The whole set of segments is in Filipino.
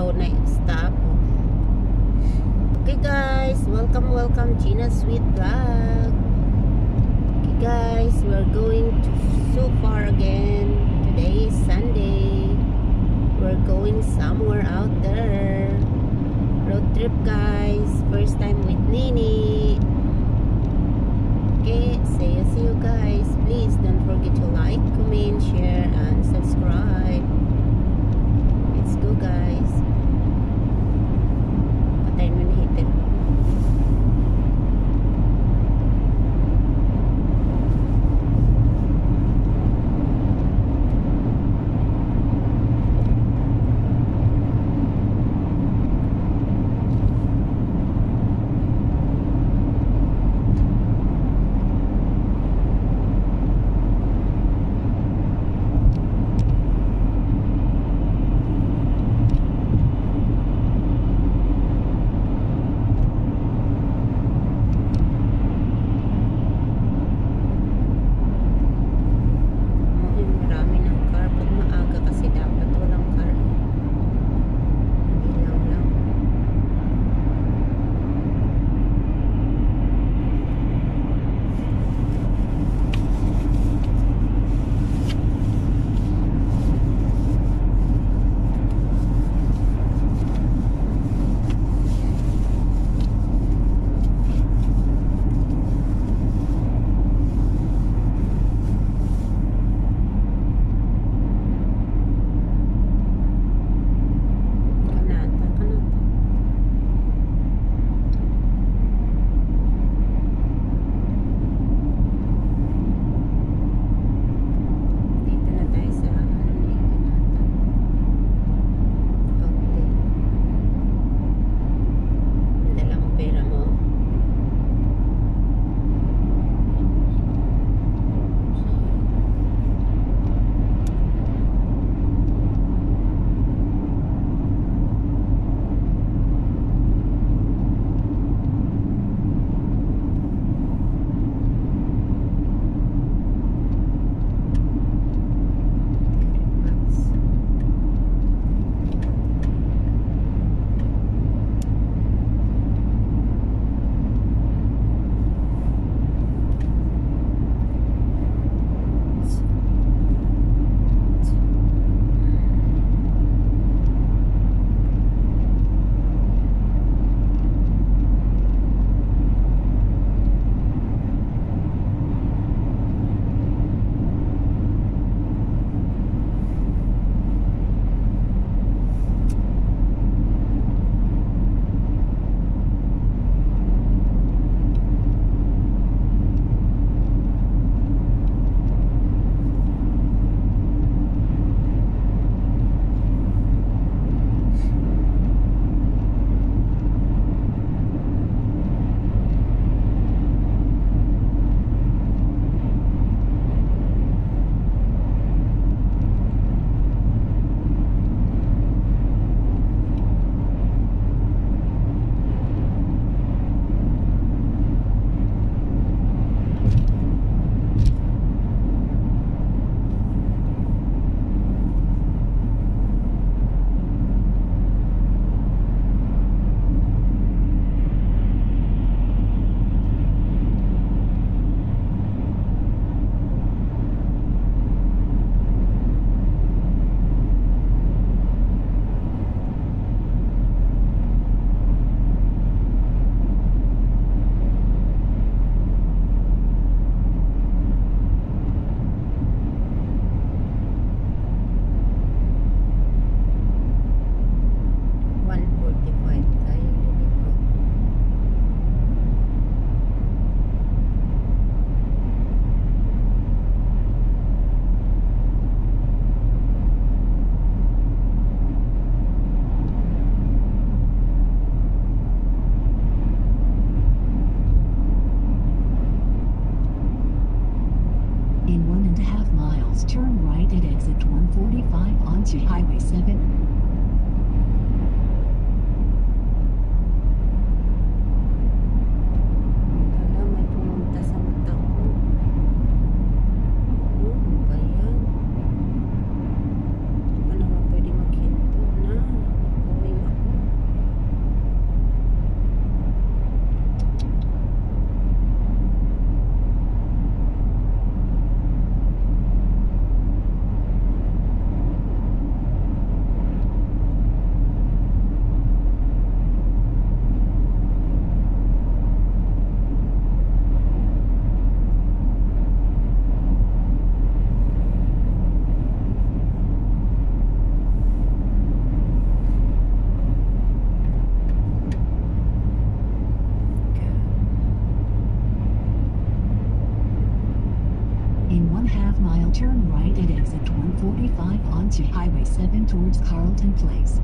daw na stop. Okay guys, welcome Gina Sweet Vlog. Okay guys, we're going to so far again. Today is Sunday. We're going somewhere out there. Road trip guys. First time with Nini. Okay, see you guys. Please don't forget to like, comment, share, and subscribe. Let's go guys. Patayin mo na heater. onto Highway 7. Going Turn right at exit 145 onto Highway 7 towards Carlton Place.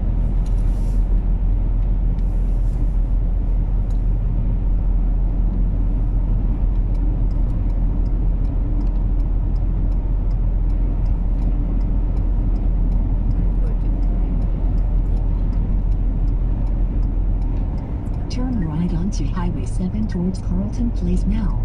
Turn right onto Highway 7 towards Carlton Place now.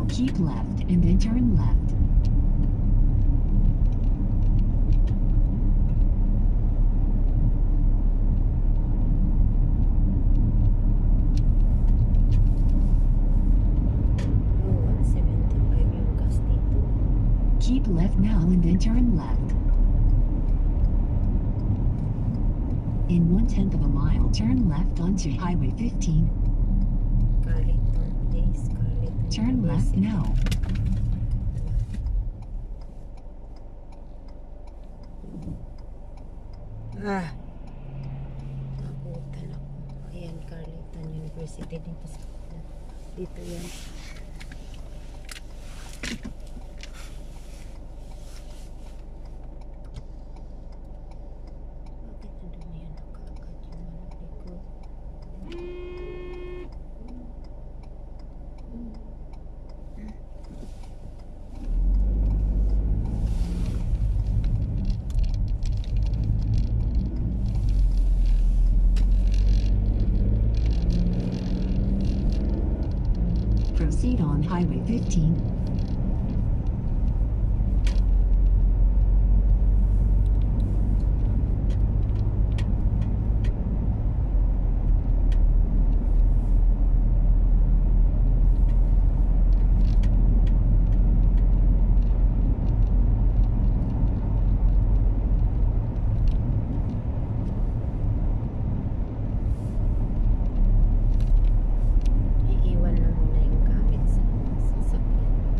Keep left and then turn left. Oh, 175 yung gas dito. Keep left now and then turn left. In 1/10 of a mile, turn left onto Highway 15. Carleton Place, Carleton Turn left University. now. Ah! Nabutan ako. Ayan, Carleton University dito sa dito yan. Bakit nadumi yan nakagad yung likod? Proceed on Highway 15. Iiwan na muna yung gamit sa sasakyan.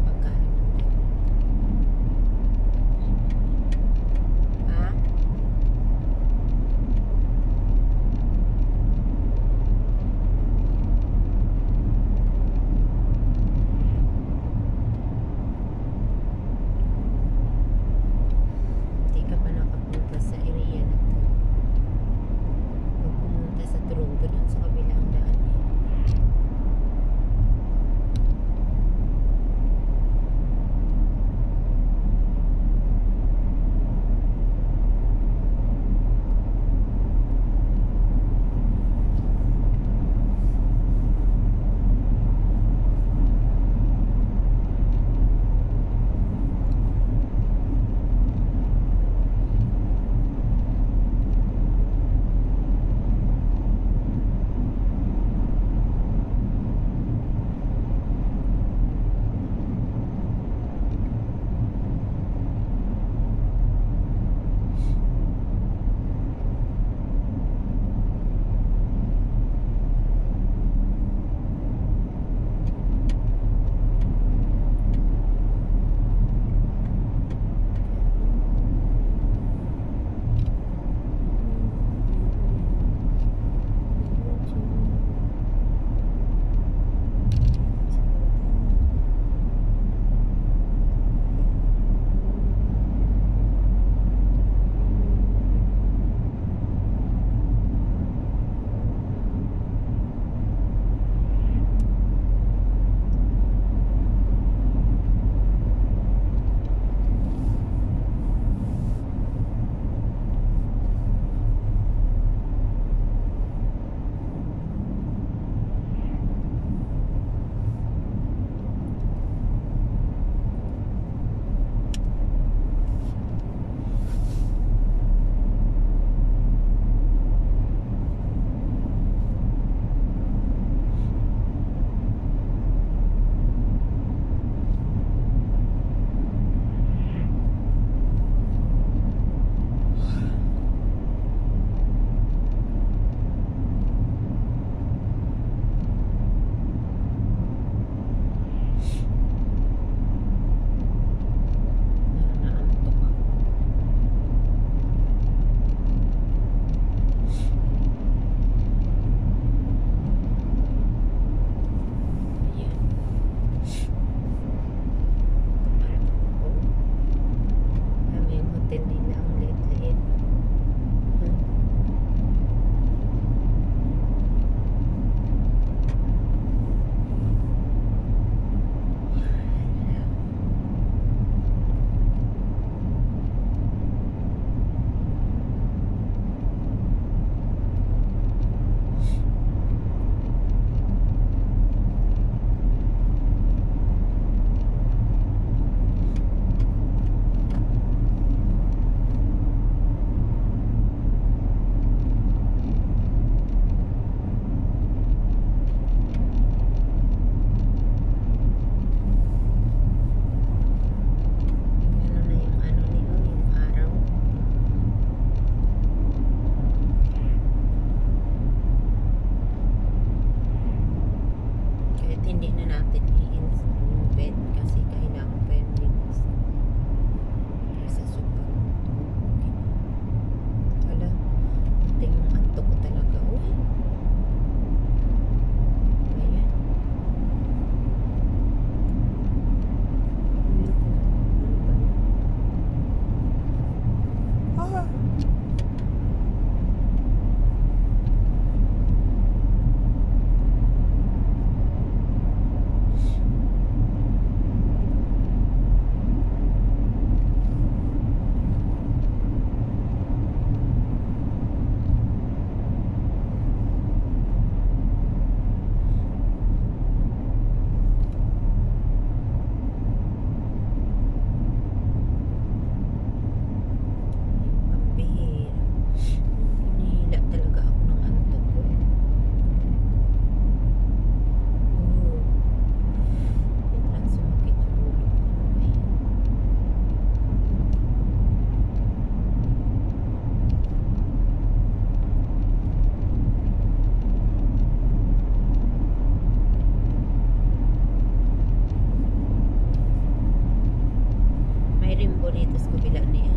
ko dito sa kabila niya.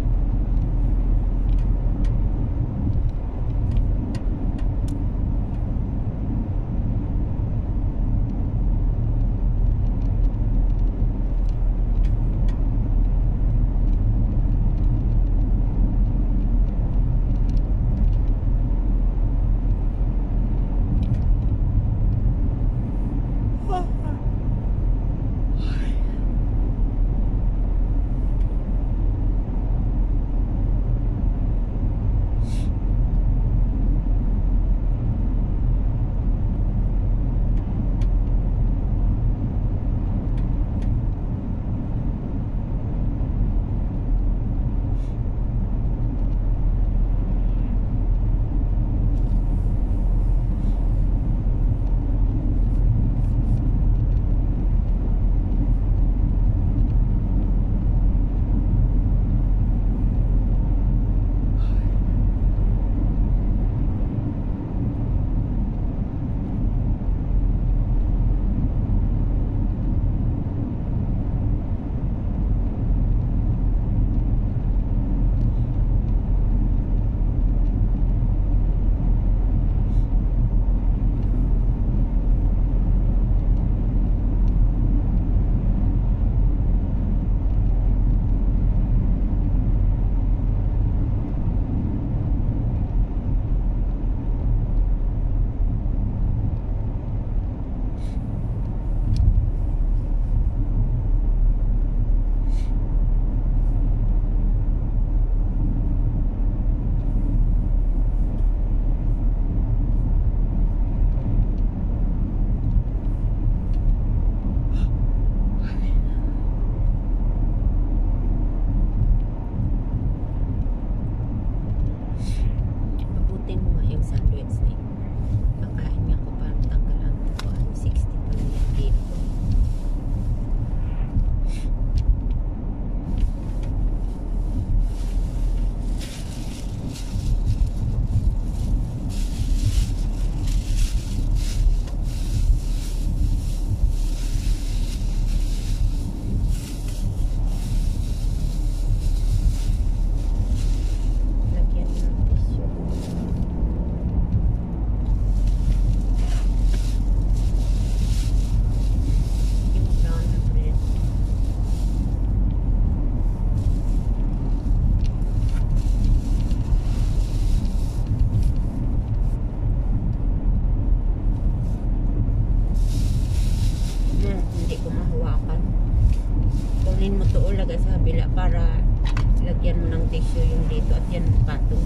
Kunin mo to o lagay sa kabila para lagyan mo ng tissue yung dito at yan pato.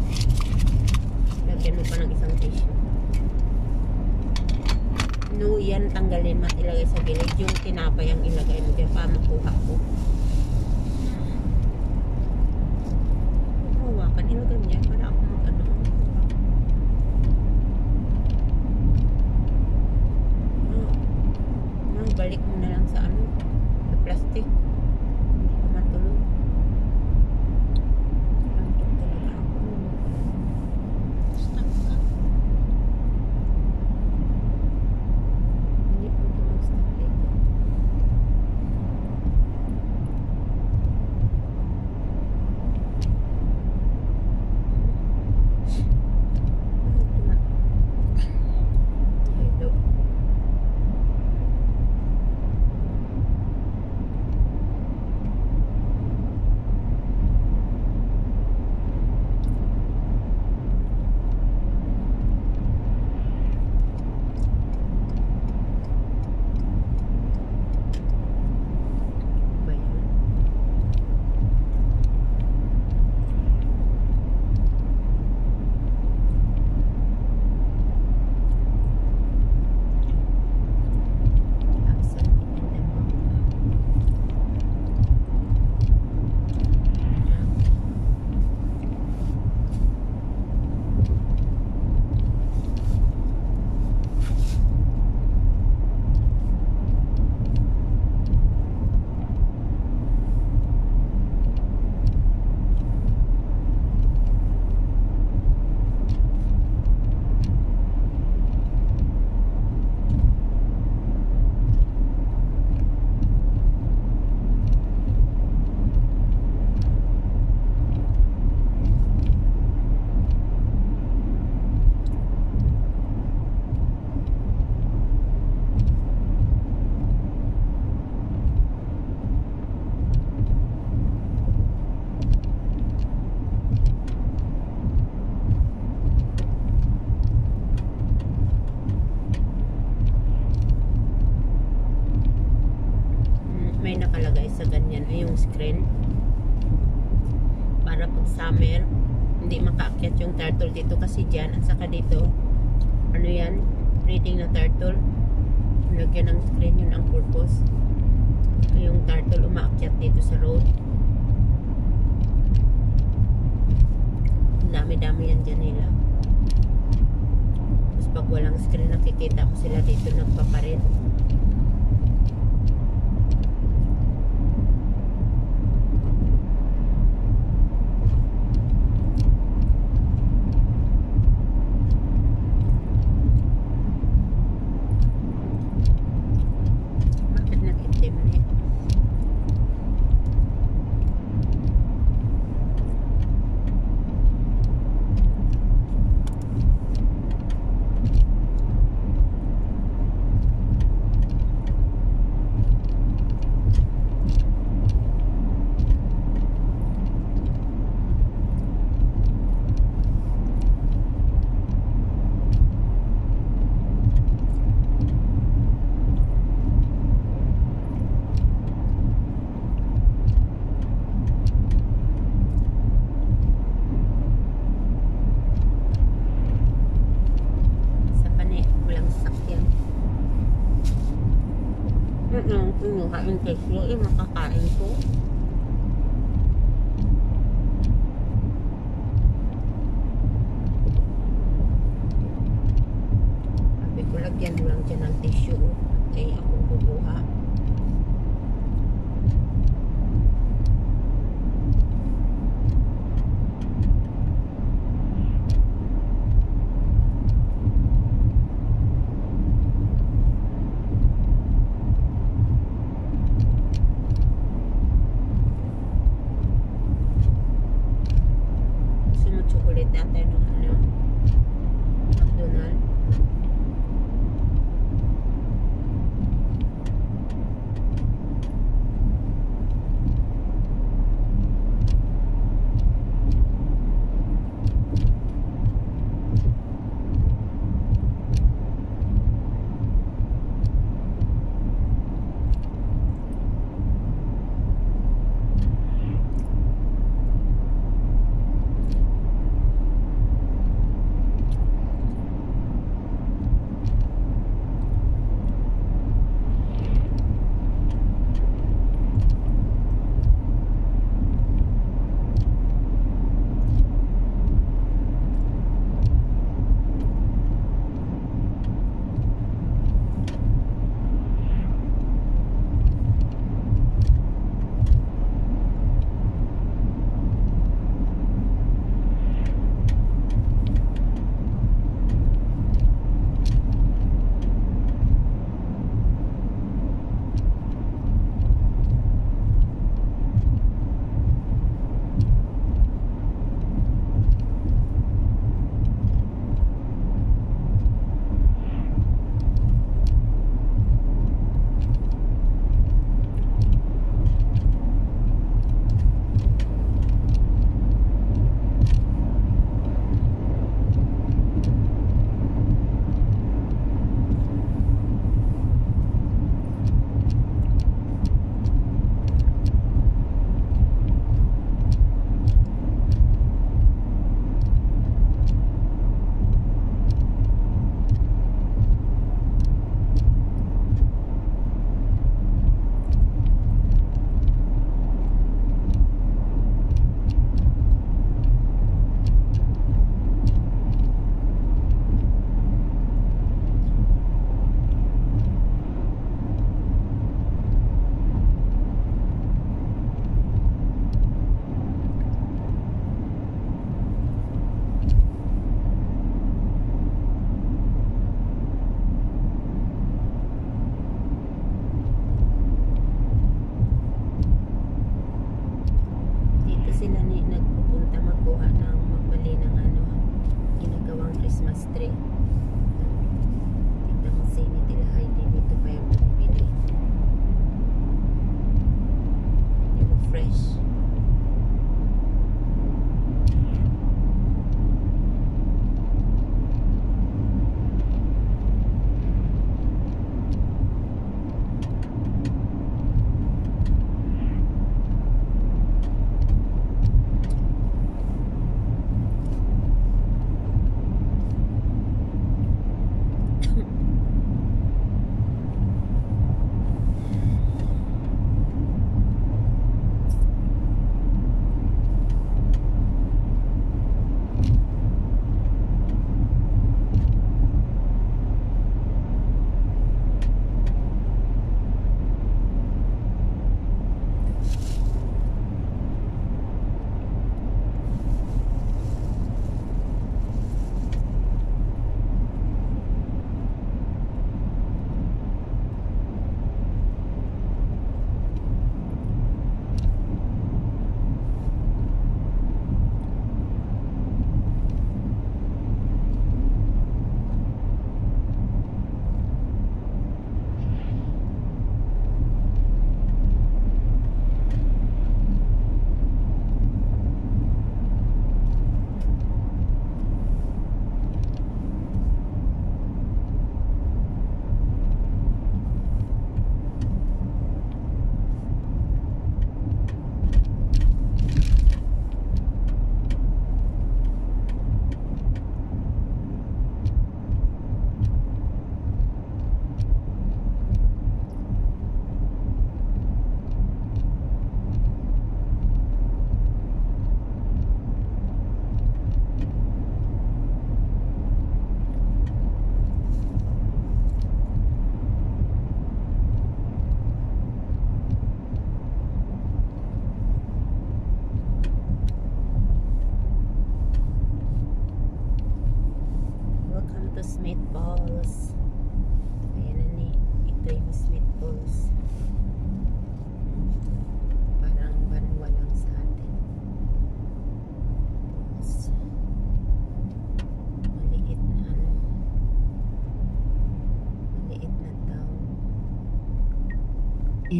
Lagyan mo pa ng isang tissue. No, yan tanggalin mo at ilagay sa gilid. Yung tinapay ang ilagay mo dyan para makuha ko. Hawakan, ilagay mo yan para ako mag-ano. Balik mo na lang sa ano, sa plastic. Hindi ko matulog. Antok talaga ako. Stop ka. Hindi ko mag-stop dito. sa ganyan ay yung screen para pag summer hindi makaakyat yung turtle dito kasi dyan at saka dito ano yan, breeding na turtle, lagyan ng screen, yun ang purpose. Yung turtle umaakyat dito sa road, dami-dami yan dyan nila. Tapos pag walang screen nakikita mo sila dito nagpaparit. Pinuha yung kesyo, makakain ko. Sabi ko, lagyan mo lang dyan ng tissue. Okay, ako kukuha. Chocolate natin ng ano, McDonald's.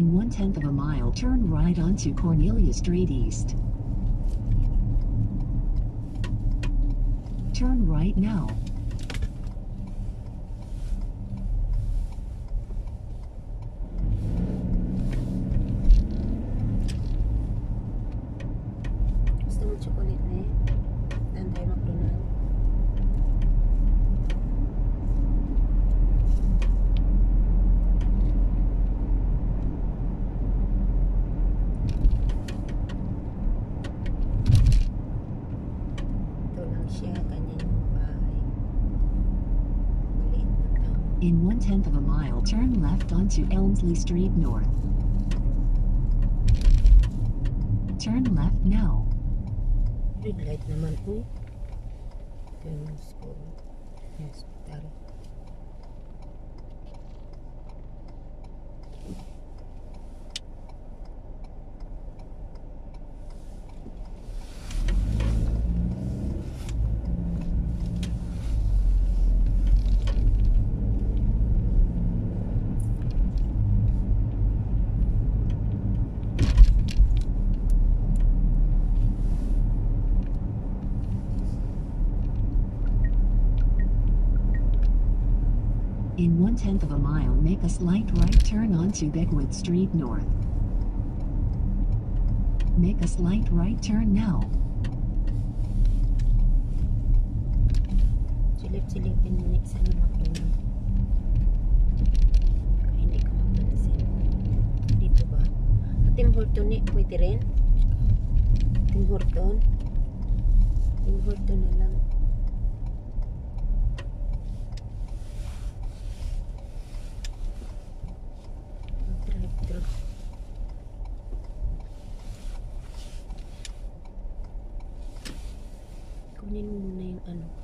In 1/10 of a mile, turn right onto Cornelia Street East. Turn right now. Gusto mo chocolate na eh? Dan tayo McDonald's. Ito lang siya, kanya yung bahay. Maliit na to. In 1/10 of a mile, turn left onto Elmsley Street North. Turn left now. Red light naman, uy. Ito yung school. Yung hospital. In 1/10 of a mile, make a slight right turn onto Beckwood Street North. Make a slight right turn now. Silip-silipin mo sa mga McDonald's. Hindi ka mapansin. Dito ba? Tim Horton eh, pwede rin? Tim Horton? Tim Horton na lang. Drive-thru. Kunin mo muna yung ano ko,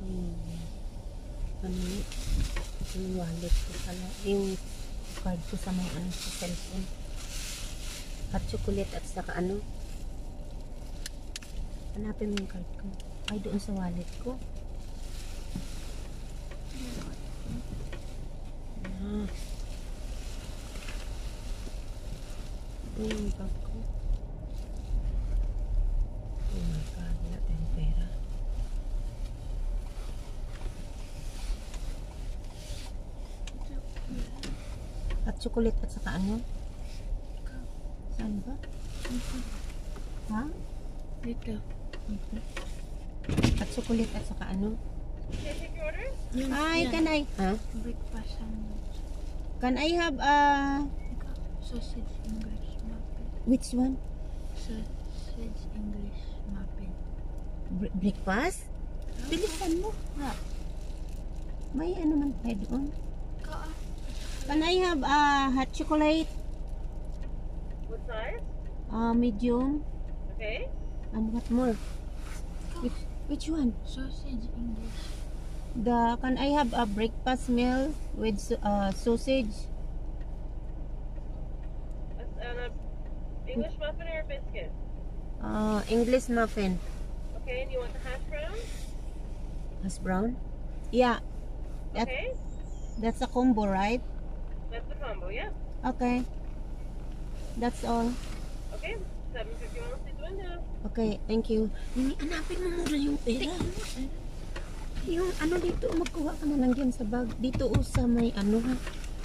yung wallet ko pala, yung card ko sa may ano, sa cellphone. At chocolate at saka ano. Hanapin mo yung card ko. Ay, doon sa wallet ko. Ah. Doon yung bag ko. Oh my God, wala tayong pera. At chocolate at saka ano? Saan ba? Ha? Dito. At chocolate at saka ano? Yan, Ay, yan. can I? Ha? Breakfast sandwich. Can I have Sausage English muffin. which one? Sausage English muffin. Breakfast? Bilisan mo. Ha? May ano man tayo doon. Kaa. Can I have hot chocolate? What size? Medium. Okay. And what more? Which one? Sausage English. Can I have a breakfast meal with sausage? English muffin or a biscuit? English muffin. Okay, and you want the hash brown? Hash brown? Yeah. Okay. That's a combo, right? That's the combo, yeah. Okay. That's all. Okay, $7.51 through the window. Okay, thank you. Hanapin mo muna yung pera. Yung ano dito, magkuha ka na lang yan sa bag. Dito sa may ano ha.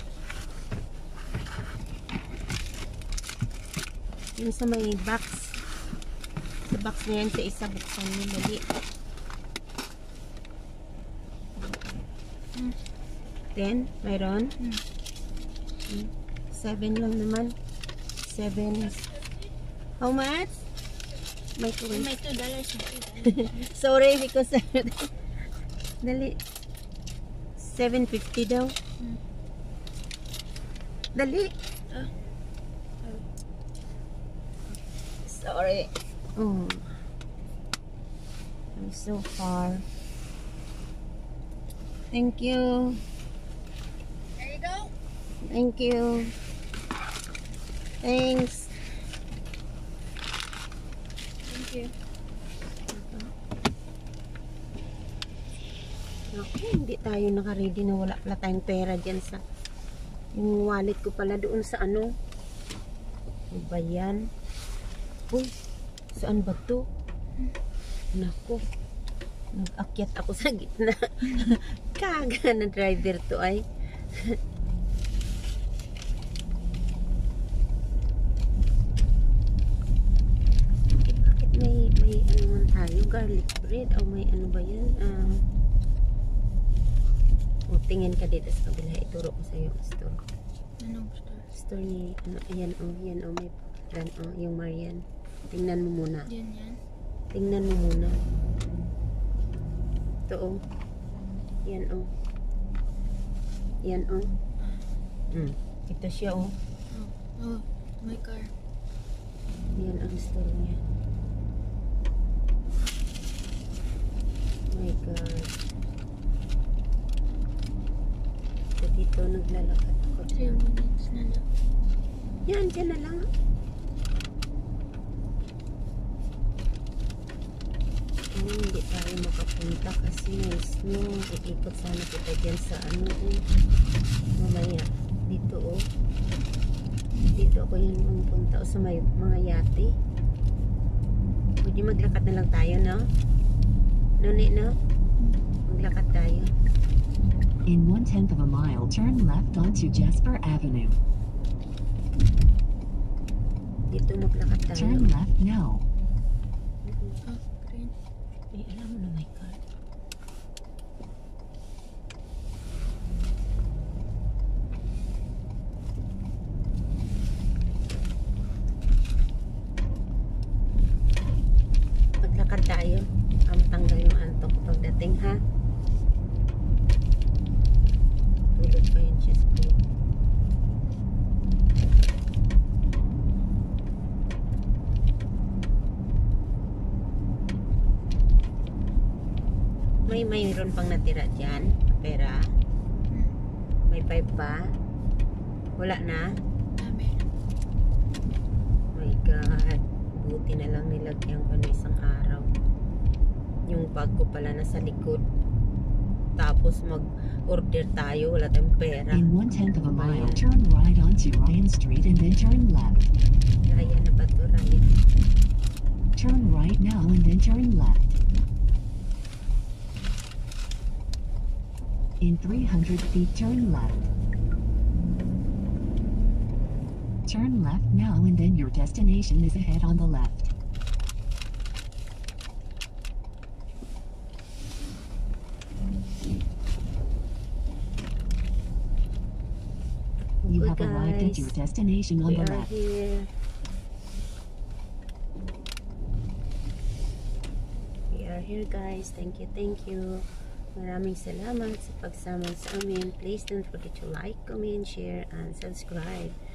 Yung sa may box. Sa box na yan, sa isa buksan mo. Dali. 10, mayroon? 7 lang naman. 7. How much? May May $2 na. Sorry because dali 7.50 daw. Dali. Sorry. Oh. I'm so far. Thank you. There you go. Thank you. Thanks. Thank you. Okay, hindi tayo naka-ready na wala pala tayong pera dyan sa yung wallet ko pala doon sa ano Ano ba yan? Uy, saan ba to? Nako. Nag-akyat ako sa gitna. Kaga na driver to ay. Bakit may ano man tayo? Garlic bread? O may ano ba yan? O tingin ka dito sa kabila. Ituro ko sa iyo ang store. Anong store? Store ni, ano, ayan o, may plan o, yung Marian. Tingnan mo muna. Yan. Tingnan mo muna. Ito o. Yan o. Yan o. Ito siya o. Oh, my car. Yan ang store niya. Oh my God. So dito naglalakad ako. 3 minutes na lang. Yan, dyan na lang. Hindi tayo makapunta kasi may snow. Iikot sana kita dyan sa ano mamaya. Dito o. Dito ako yung punta o sa may mga yate. Pwede maglakad na lang tayo, no? Nuni, no? Maglakad tayo. In 1/10 of a mile, turn left onto Jasper Avenue. Dito maglakad tayo. Turn left now. Oh, green. Eh, alam mo na may car. Maglakad tayo. Tanggal yung antok pagdating, ha? Tulog pa yun siya sa pool. Mayroon pang natira dyan. Pera. May 5 pa. Wala na. Dami. My God. Buti na lang nilagyan ko na isang araw. Yung bag ko pala nasa likod. Tapos mag-order tayo. Wala tayong pera. In 1/10 of a mile, turn right onto Ryan Street and then turn left. Raya na ba ito? Raya. Turn right now and then turn left. In 300 feet, turn left. Turn left now and then your destination is ahead on the left. You have arrived at your destination on We the are left. here. We are here, guys. Thank you. Maraming salamat sa pagsama sa amin. Please don't forget to like, comment, share, and subscribe.